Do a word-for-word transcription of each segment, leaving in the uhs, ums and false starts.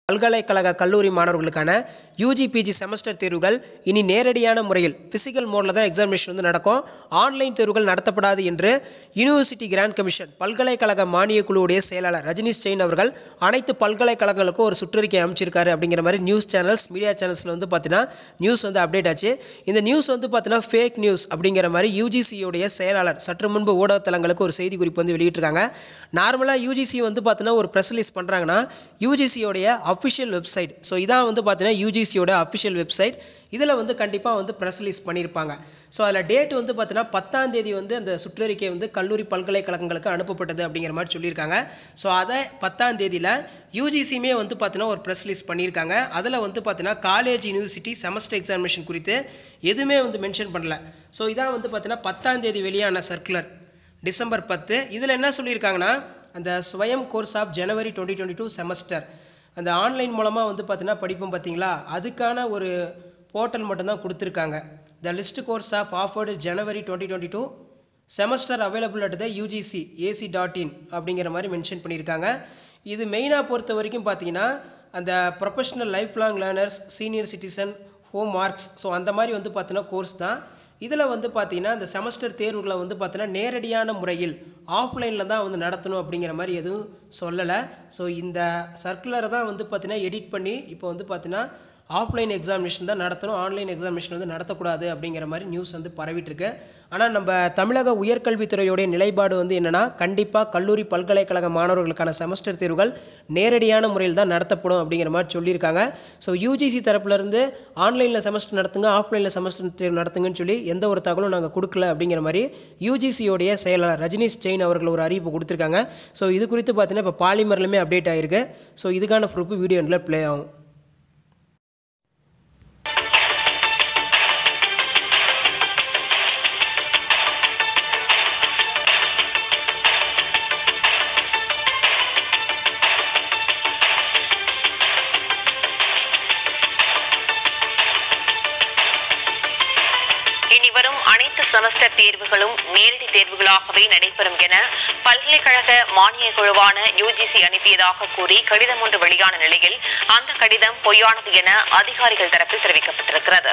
பல்கலைக்கழக கல்லூரி மாணவர்களுக்கான யூஜி பிஜி செமஸ்டர் தேர்வுகள் இனி நேரடியான முறையில் பிசிக்கல் மோடில் தான் எக்ஸாமினேஷன் வந்து நடக்கும். ஆன்லைன் தேர்வுகள் நடத்தப்படாது என்று யூனிவர்சிட்டி கிராண்ட் கமிஷன் பல்கலைக்கழக மானிய குழுவுடைய செயலாளர் ரஜினிஷ் ஜெயின் அவர்கள் அனைத்து பல்கலைக்கழகங்களுக்கும் ஒரு சுற்றறிக்கை அமைச்சிருக்காரு. அப்படிங்கிற மாதிரி நியூஸ் சேனல்ஸ் மீடியா சேனல்ஸில் வந்து பார்த்தீங்கன்னா நியூஸ் வந்து அப்டேட் ஆச்சு. இந்த நியூஸ் வந்து பார்த்தீங்கன்னா ஃபேக் நியூஸ் அப்படிங்கிற மாதிரி யூஜிசியோடைய செயலாளர் சற்று முன்பு ஊடகத்தலங்களுக்கு ஒரு செய்தி குறிப்பு வந்து வெளியிட்டிருக்காங்க. நார்மலாக யூஜிசி வந்து பார்த்தீங்கன்னா ஒரு ப்ரெஸ் ரிலீஸ் பண்ணுறாங்கன்னா யூஜிசியோடைய அஃபிஷியல் வெப்சைட், ஸோ இதான் வந்து பார்த்தீங்கன்னா யூஜிசியோட அஃபிஷியல் வெப்சைட், இதில் வந்து கண்டிப்பாக வந்து ப்ரெஸ் ரிலீஸ் பண்ணியிருப்பாங்க. ஸோ அதில் டேட் வந்து பார்த்தீங்கன்னா பத்தாம் தேதி வந்து அந்த சுற்றறிக்கை வந்து கல்லூரி பல்கலைக்கழகங்களுக்கு அனுப்பப்பட்டது அப்படிங்கிற மாதிரி சொல்லியிருக்காங்க. ஸோ அதை பத்தாம் தேதியில் யூஜிசியுமே வந்து பார்த்தீங்கன்னா ஒரு ப்ரெஸ் ரிலீஸ் பண்ணியிருக்காங்க. அதில் வந்து பார்த்தீங்கன்னா காலேஜ் யூனிவர்சிட்டி செமஸ்டர் எக்ஸாமினேஷன் குறித்து எதுவுமே வந்து மென்ஷன் பண்ணல. ஸோ இதான் வந்து பார்த்தீங்கன்னா பத்தாம் தேதி வெளியான சர்க்குலர் டிசம்பர் பத்து. இதில் என்ன சொல்லியிருக்காங்கன்னா அந்த Swayam course of January twenty twenty two semester அந்த ஆன்லைன் மூலமாக வந்து பார்த்தீங்கன்னா படிப்போம் பார்த்தீங்களா, அதுக்கான ஒரு போர்ட்டல் மட்டும்தான் கொடுத்துருக்காங்க. The list course of offered January twenty twenty two semester available at the UGC AC dot in அப்படிங்கிற மாதிரி மென்ஷன் பண்ணியிருக்காங்க. இது மெயினாக பொறுத்த வரைக்கும் பார்த்தீங்கன்னா அந்த professional life long learners, senior citizen, home makers, so அந்த மாதிரி வந்து பார்த்தீங்கன்னா கோர்ஸ் தான். இதில் வந்து பார்த்தீங்கன்னா இந்த செமஸ்டர் தேர்வுகளை வந்து பார்த்தீங்கன்னா நேரடியான முறையில் ஆஃப்லைனில் தான் வந்து நடத்தணும் அப்படிங்கிற மாதிரி எதுவும் சொல்லலை. ஸோ இந்த சர்க்குலரை தான் வந்து பார்த்தீங்கன்னா எடிட் பண்ணி இப்போ வந்து பார்த்தீங்கன்னா ஆஃப்லைன் எக்ஸாமினேஷன் தான் நடத்தணும், ஆன்லைன் எக்ஸாமினேஷன் வந்து நடத்தக்கூடாது அப்படிங்கிற மாதிரி நியூஸ் வந்து பரவிட்டுருக்கு. ஆனால் நம்ம தமிழக உயர்கல்வித்துறையுடைய நிலைப்பாடு வந்து என்னென்னா கண்டிப்பாக கல்லூரி பல்கலைக்கழக மாணவர்களுக்கான செமஸ்டர் தேர்வுகள் நேரடியான முறையில் தான் நடத்தப்படும் அப்படிங்கிற மாதிரி சொல்லியிருக்காங்க. ஸோ யூஜிசி தரப்புலேருந்து ஆன்லைனில் செமஸ்டர் நடத்துங்க, ஆஃப்லைனில் செமஸ்டர் தேர்வு நடத்துங்கன்னு சொல்லி எந்த ஒரு தகவலும் நாங்கள் கொடுக்கல அப்படிங்கிற மாதிரி யூஜிசியோடைய செயலாளர் ரஜினிஷ் ஜெயின் அவர்கள் ஒரு அறிவிப்பு கொடுத்துருக்காங்க. ஸோ இது குறித்து பார்த்தீங்கன்னா இப்போ பாலிமர்லையுமே அப்டேட் ஆகிருக்கு. ஸோ இதுக்கான ப்ரூஃப் வீடியோ எண்டில் ப்ளே ஆகும். இனி வரும் அனைத்து செமஸ்டர் தேர்வுகளும் நேரடி தேர்வுகளாகவே நடைபெறும் என பல்கலைக்கழக மானிய குழுவான யூஜிசி அனுப்பியதாக கூறி கடிதம் ஒன்று வெளியான நிலையில் அந்த கடிதம் பொய்யானது என அதிகாரிகள் தரப்பில் தெரிவிக்கப்பட்டிருக்கிறது.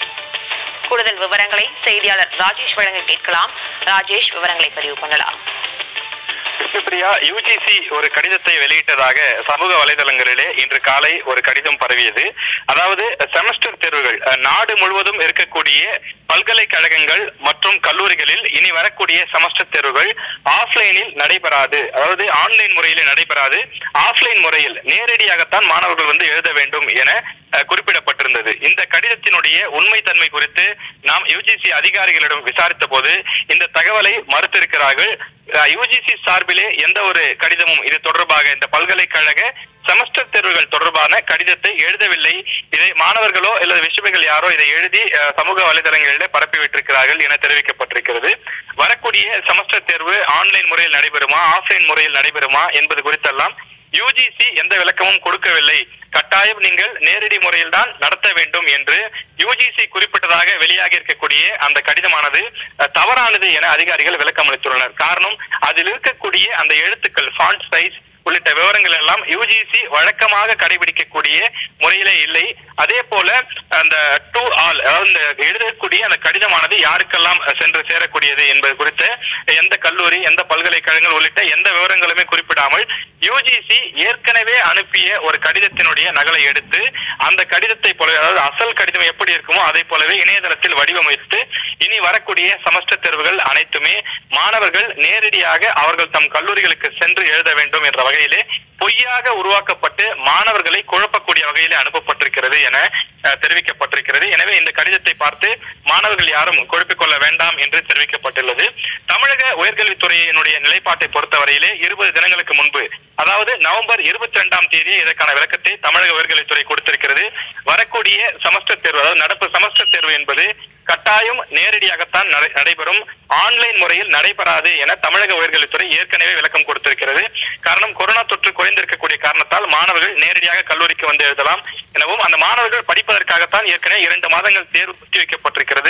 கூடுதல் விவரங்களை செய்தியாளர் ராஜேஷ் வழங்க கேட்கலாம். ராஜேஷ், விவரங்களை பதிவு பண்ணலாம். விஷ்ணுபிரியா, யூஜிசி ஒரு கடிதத்தை வெளியிட்டதாக சமூக வலைதளங்களிலே இன்று காலை ஒரு கடிதம் பரவியது. அதாவது செமஸ்டர் தேர்வுகள் நாடு முழுவதும் இருக்கக்கூடிய பல்கலைக்கழகங்கள் மற்றும் கல்லூரிகளில் இனி வரக்கூடிய செமஸ்டர் தேர்வுகள் ஆஃப்லைனில் நடைபெறாது, அதாவது ஆன்லைன் முறையில் நடைபெறாது, ஆஃப்லைன் முறையில் நேரடியாகத்தான் மாணவர்கள் வந்து எழுத வேண்டும் என குறிப்பிடப்பட்டிருந்தது. இந்த கடிதத்தினுடைய உண்மைத்தன்மை குறித்து நாம் யூஜிசி அதிகாரிகளிடம் விசாரித்த போது இந்த தகவலை மறுத்திருக்கிறார்கள். யூஜிசி சார்பிலே எந்த ஒரு கடிதமும் இது தொடர்பாக இந்த பல்கலைக்கழக செமஸ்டர் தேர்வுகள் தொடர்பான கடிதத்தை எழுதவில்லை. இதை மாணவர்களோ அல்லது விசுவர்கள் யாரோ இதை எழுதி சமூக வலைதளங்களிலே பரப்பிவிட்டிருக்கிறார்கள் என தெரிவிக்கப்பட்டிருக்கிறது. வரக்கூடிய செமஸ்டர் தேர்வு ஆன்லைன் முறையில் நடைபெறுமா, ஆஃப்லைன் முறையில் நடைபெறுமா என்பது குறித்தெல்லாம் யூஜிசி எந்த விளக்கமும் கொடுக்கவில்லை. கட்டாயம் நீங்கள் நேரடி முறையில் தான் நடத்த வேண்டும் என்று யூஜிசி குறிப்பிட்டதாக வெளியாகி இருக்கக்கூடிய அந்த கடிதமானது தவறானது என அதிகாரிகள் விளக்கம் அளித்துள்ளனர். காரணம், அதில் இருக்கக்கூடிய அந்த எழுத்துக்கள், ஃபாண்ட் சைஸ் உள்ளிட்ட விவரங்கள் எல்லாம் யூஜிசி வழக்கமாக கடைபிடிக்கக்கூடிய முறையிலே இல்லை. அதே போல அந்த டூ ஆல், அதாவது எழுதக்கூடிய அந்த கடிதமானது யாருக்கெல்லாம் சென்று சேரக்கூடியது என்பது குறித்த எந்த கல்லூரி, எந்த பல்கலைக்கழகங்கள் உள்ளிட்ட எந்த விவரங்களுமே குறிப்பிடாமல் யூஜிசி ஏற்கனவே அனுப்பிய ஒரு கடிதத்தினுடைய நகலை எடுத்து அந்த கடிதத்தை போல, அதாவது அசல் கடிதம் எப்படி இருக்குமோ அதை போலவே இணையதளத்தில் வடிவமைத்து இனி வரக்கூடிய செமஸ்டர் தேர்வுகள் அனைத்துமே மாணவர்கள் நேரடியாக அவர்கள் தம் கல்லூரிகளுக்கு சென்று எழுத வேண்டும் என்ற வகையிலே பொய்யாக உருவாக்கப்பட்டு மாணவர்களை குழப்பக்கூடிய வகையிலே அனுப்பப்பட்டிருக்கிறது என தெரிவிக்கப்பட்டிருக்கிறது. எனவே இந்த கடிதத்தை பார்த்து மாணவர்கள் யாரும் குழப்பிக் கொள்ள வேண்டாம் என்று தெரிவிக்கப்பட்டுள்ளது. தமிழக உயர்கல்வித்துறையினுடைய நிலைப்பாட்டை பொறுத்தவரையிலே இருபது தினங்களுக்கு முன்பு, அதாவது நவம்பர் இருபத்தி இரண்டாம் தேதி இதற்கான விளக்கத்தை தமிழக உயர்கல்வித்துறை கொடுத்திருக்கிறது. வரக்கூடிய செமஸ்டர் தேர்வு, அதாவது நடப்பு செமஸ்டர் தேர்வு என்பது கட்டாயம் நேரடியாகத்தான் நடைபெறும், ஆன்லைன் முறையில் நடைபெறாது என தமிழக உயர்கல்வித்துறை ஏற்கனவே விளக்கம் கொடுத்திருக்கிறது. காரணம், கொரோனா தொற்று குறைந்திருக்கக்கூடிய காரணத்தால் மாணவர்கள் நேரடியாக கல்லூரிக்கு வந்து எழுதலாம் எனவும் அந்த மாணவர்கள் படிப்பதற்காகத்தான் ஏற்கனவே இரண்டு மாதங்கள் தேர்வு ஒத்தி வைக்கப்பட்டிருக்கிறது.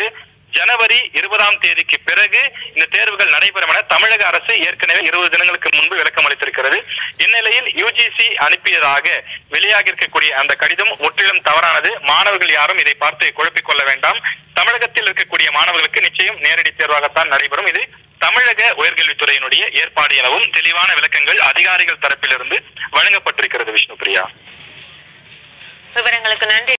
ஜனவரி இருபதாம் தேதிக்கு பிறகு இந்த தேர்வுகள் நடைபெறும் என தமிழக அரசு ஏற்கனவே இருபது தினங்களுக்கு முன்பு விளக்கம் அளித்திருக்கிறது. இந்நிலையில் யுஜிசி அனுப்பியதாக வெளியாகி இருக்கக்கூடிய அந்த கடிதம் முற்றிலும் தவறானது. மாணவர்கள் யாரும் இதை பார்த்து குழப்பிக் கொள்ள வேண்டாம். தமிழகத்தில் இருக்கக்கூடிய மாணவர்களுக்கு நிச்சயம் நேரடி தேர்வாகத்தான் நடைபெறும். இது தமிழக உயர்கல்வித்துறையினுடைய ஏற்பாடு எனவும் தெளிவான விளக்கங்கள் அதிகாரிகள் தரப்பிலிருந்து வழங்கப்பட்டிருக்கிறது. விஷ்ணுபிரியா, விவரங்களுக்கு நன்றி.